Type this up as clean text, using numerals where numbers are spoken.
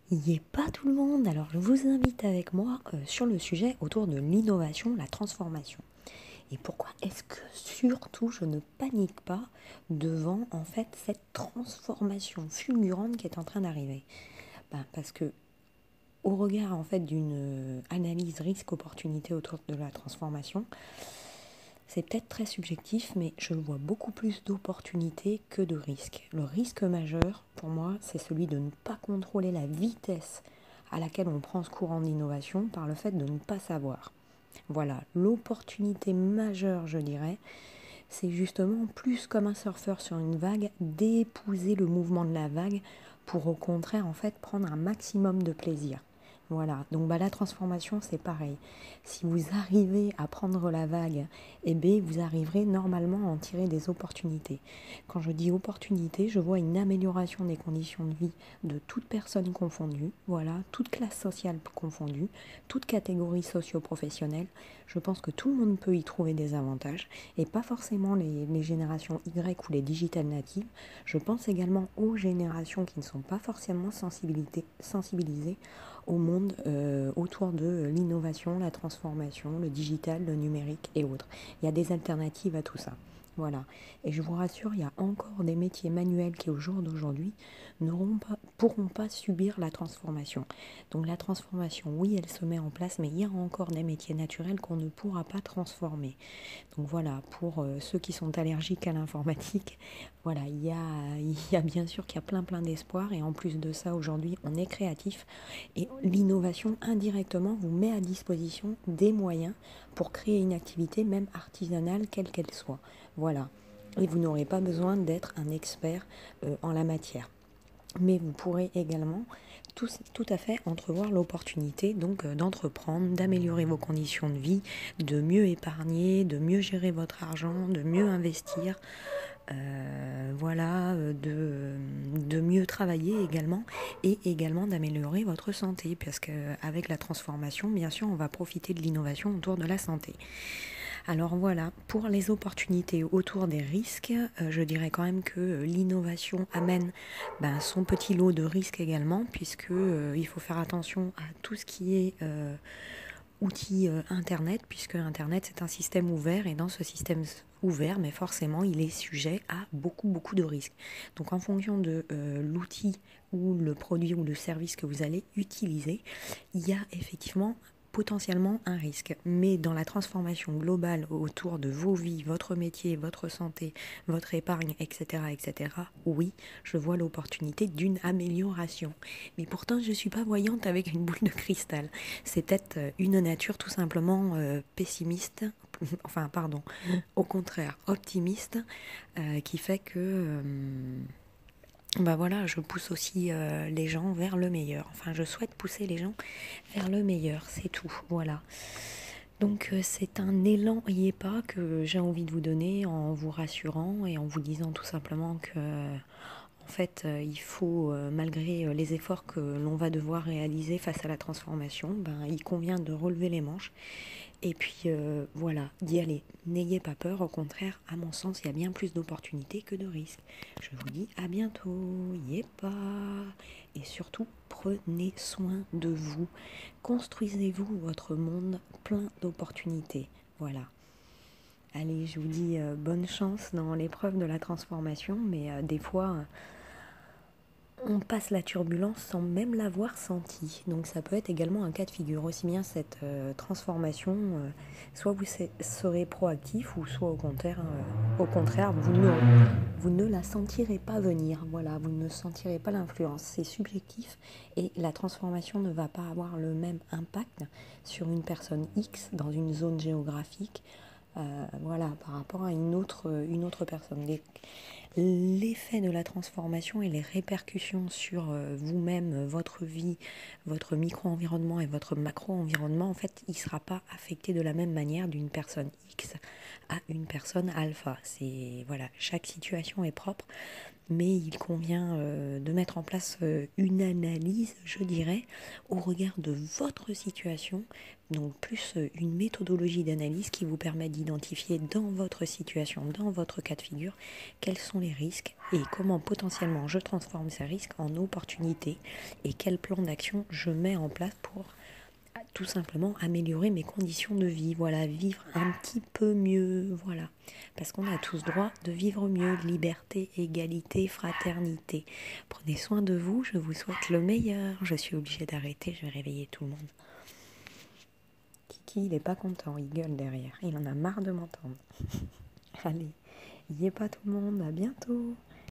Y est pas tout le monde, alors je vous invite avec moi sur le sujet autour de l'innovation, la transformation. Et pourquoi est-ce que surtout je ne panique pas devant en fait cette transformation fulgurante qui est en train d'arriver? Parce que au regard en fait d'une analyse risque-opportunité autour de la transformation, c'est peut-être très subjectif, mais je vois beaucoup plus d'opportunités que de risques. Le risque majeur, pour moi, c'est celui de ne pas contrôler la vitesse à laquelle on prend ce courant d'innovation par le fait de ne pas savoir. Voilà, l'opportunité majeure, je dirais, c'est justement plus comme un surfeur sur une vague, d'épouser le mouvement de la vague pour au contraire en fait prendre un maximum de plaisir. Voilà, donc la transformation c'est pareil. Si vous arrivez à prendre la vague, eh bien, vous arriverez normalement à en tirer des opportunités. Quand je dis opportunité, je vois une amélioration des conditions de vie de toute personne confondue, voilà, toute classe sociale confondue, toute catégorie socio-professionnelle. Je pense que tout le monde peut y trouver des avantages et pas forcément les générations Y ou les digital natives. Je pense également aux générations qui ne sont pas forcément sensibilisées au monde autour de l'innovation, la transformation, le digital, le numérique et autres. Il y a des alternatives à tout ça. Voilà. Et je vous rassure, il y a encore des métiers manuels qui, au jour d'aujourd'hui, pourront pas subir la transformation. Donc la transformation, oui, elle se met en place, mais il y a encore des métiers naturels qu'on ne pourra pas transformer. Donc voilà, pour ceux qui sont allergiques à l'informatique, voilà, il y a bien sûr qu'il y a plein d'espoir. Et en plus de ça, aujourd'hui, on est créatif. Et l'innovation, indirectement, vous met à disposition des moyens pour créer une activité, même artisanale, quelle qu'elle soit. Voilà. Et vous n'aurez pas besoin d'être un expert en la matière. Mais vous pourrez également tout à fait entrevoir l'opportunité donc d'entreprendre, d'améliorer vos conditions de vie, de mieux épargner, de mieux gérer votre argent, de mieux investir, voilà, de mieux travailler également et également d'améliorer votre santé parce qu'avec la transformation, bien sûr, on va profiter de l'innovation autour de la santé. Alors voilà, pour les opportunités autour des risques, je dirais quand même que l'innovation amène son petit lot de risques également, puisque il faut faire attention à tout ce qui est outils Internet, puisque Internet c'est un système ouvert, et dans ce système ouvert, mais forcément il est sujet à beaucoup de risques. Donc en fonction de l'outil ou le produit ou le service que vous allez utiliser, il y a effectivement potentiellement un risque. Mais dans la transformation globale autour de vos vies, votre métier, votre santé, votre épargne, etc., oui, je vois l'opportunité d'une amélioration. Mais pourtant, je ne suis pas voyante avec une boule de cristal. C'est peut-être une nature tout simplement pessimiste, enfin pardon, au contraire optimiste, qui fait que voilà, je pousse aussi les gens vers le meilleur. Enfin, je souhaite pousser les gens vers le meilleur, c'est tout, voilà. Donc c'est un élan y est pas que j'ai envie de vous donner en vous rassurant et en vous disant tout simplement que en fait il faut malgré les efforts que l'on va devoir réaliser face à la transformation, il convient de relever les manches et puis voilà, d'y aller. N'ayez pas peur, au contraire, à mon sens, il y a bien plus d'opportunités que de risques. Je vous dis à bientôt, y est pas. Et surtout, prenez soin de vous. Construisez-vous votre monde plein d'opportunités. Voilà. Allez, je vous dis bonne chance dans l'épreuve de la transformation, mais des fois, on passe la turbulence sans même l'avoir senti. Donc ça peut être également un cas de figure. Aussi bien cette transformation, soit vous serez proactif, ou soit au contraire vous ne la sentirez pas venir. Voilà, vous ne sentirez pas l'influence. C'est subjectif et la transformation ne va pas avoir le même impact sur une personne X dans une zone géographique. Voilà, par rapport à une autre personne. L'effet de la transformation et les répercussions sur vous-même, votre vie, votre micro-environnement et votre macro-environnement, en fait, il ne sera pas affecté de la même manière d'une personne X à une personne alpha. Voilà, chaque situation est propre mais il convient de mettre en place une analyse, je dirais, au regard de votre situation, donc plus une méthodologie d'analyse qui vous permet d'identifier dans votre situation, dans votre cas de figure, quels sont les risques et comment potentiellement je transforme ces risques en opportunités et quel plan d'action je mets en place pour tout simplement améliorer mes conditions de vie, voilà, vivre un petit peu mieux, voilà, parce qu'on a tous droit de vivre mieux, liberté, égalité, fraternité. Prenez soin de vous, je vous souhaite le meilleur. Je suis obligée d'arrêter, je vais réveiller tout le monde. Kiki, il est pas content, il gueule derrière, il en a marre de m'entendre. Allez, y est pas tout le monde, à bientôt.